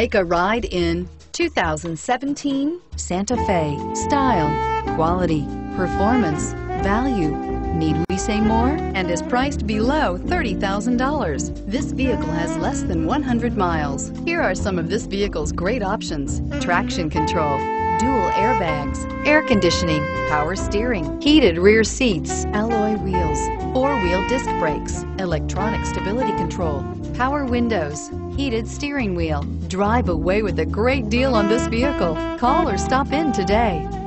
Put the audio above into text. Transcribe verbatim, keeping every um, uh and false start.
Take a ride in two thousand seventeen Santa Fe. Style, quality, performance, value. Need we say more? And is priced below thirty thousand dollars. This vehicle has less than one hundred miles. Here are some of this vehicle's great options: traction control, dual airbags, air conditioning, power steering, heated rear seats, alloy wheels, four-wheel disc brakes, electronic stability control, power windows, heated steering wheel. Drive away with a great deal on this vehicle. Call or stop in today.